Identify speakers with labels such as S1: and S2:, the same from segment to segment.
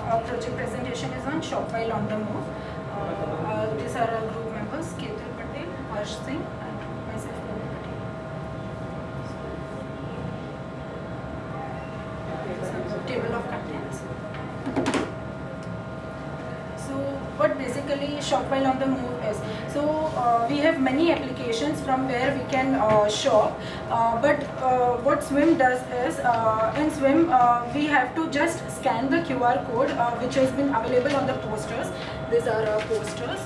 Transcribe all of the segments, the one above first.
S1: our project presentation is on Shop While on the Move. These are our group members, Ketul Patel, Harsh Singh, and myself, Patel. Table of contents. So what basically Shop While on the Move is, so we have many applications from where we can shop, but what Swim does is, in Swim we have to just scan the QR code which has been available on the posters. These are our posters.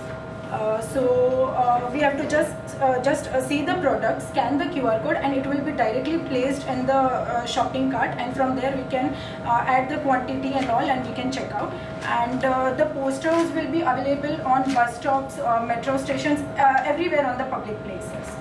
S1: We have to just see the product, scan the QR code, and it will be directly placed in the shopping cart, and from there we can add the quantity and all, and we can check out. And the posters will be available on bus stops, metro stations, everywhere on the public places.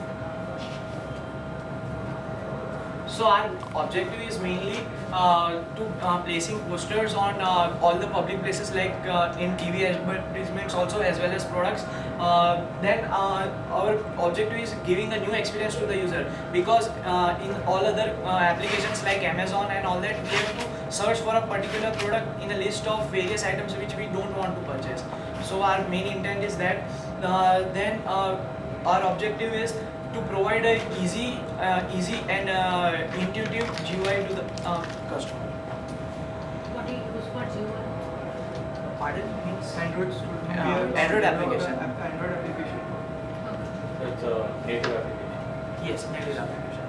S2: So our objective is mainly to placing posters on all the public places, like in TV advertisements also, as well as products. Then our objective is giving a new experience to the user, because in all other applications like Amazon and all that, we have to search for a particular product in a list of various items which we don't want to purchase. So our main intent is that then our objective is to provide a easy and intuitive GUI to the customer.
S3: What do you use for GUI?
S2: Pardon? Means
S4: Android
S2: Android application.
S4: Android application.
S3: Okay.
S5: It's a native application.
S2: Yes, native application.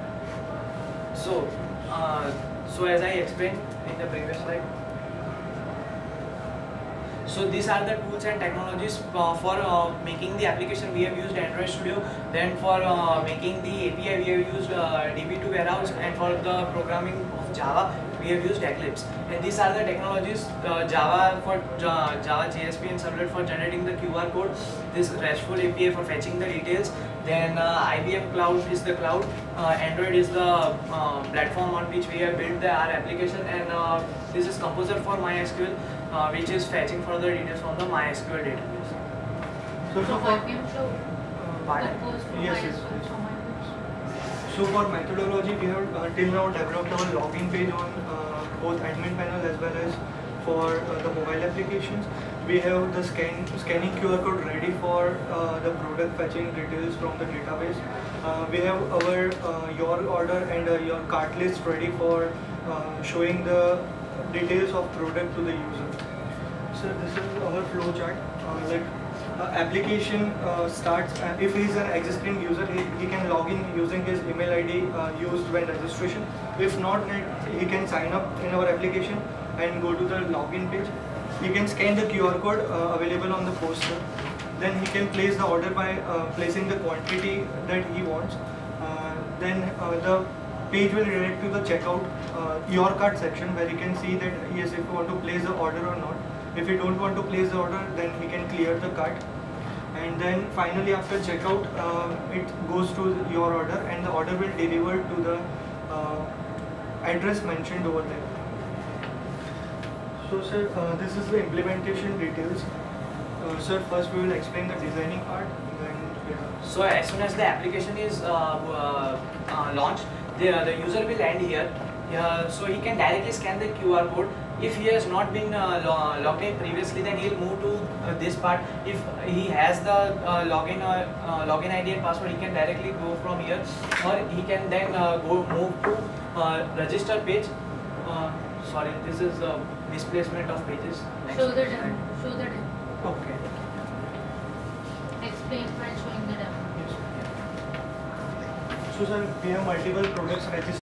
S2: So as I explained in the previous slide, so these are the tools and technologies for making the application. We have used Android Studio. Then for making the API, we have used DB2 Warehouse, and for the programming of Java, we have used Eclipse. And these are the technologies: Java for Java JSP and Servlet for generating the QR code. This RESTful API for fetching the details. Then IBM Cloud is the cloud. Android is the platform on which we have built our application, and this is Composer for MySQL, which is fetching further details from the MySQL database.
S4: So
S3: So
S4: for
S3: IBM Cloud compose from
S4: Yes, yes,
S3: MySQL,
S4: yes.
S3: from IBM.
S4: So for methodology, we have till now developed our login page on both admin panel as well as for the mobile applications. We have the scanning QR code ready for the product fetching details from the database. We have our your order and your cart list ready for showing the details of product to the user. So this is our flow chart. Application starts, if he is an existing user, he can log in using his email ID used when registration. If not, then he can sign up in our application and go to the login page. He can scan the QR code available on the poster. Then he can place the order by placing the quantity that he wants. Then the page will redirect to the checkout your cart section, where he can see that yes, if you want to place the order or not. If you don't want to place the order, then he can clear the cart. And then finally, after checkout, it goes to your order, and the order will deliver to the address mentioned over there. So sir, this is the implementation details. Sir, first we will explain the designing part. Then
S2: So as soon as the application is launched, the user will land here. So he can directly scan the QR code. If he has not been logged in previously, then he'll move to this part. If he has the login ID and password, he can directly go from here, or he can then move to register page. Sorry, this is misplacement of pages. Next
S3: Show the
S2: slide.
S3: demo. Show the demo.
S2: Okay.
S3: Explain while showing the demo.
S4: yes. So sir, we have multiple products registered.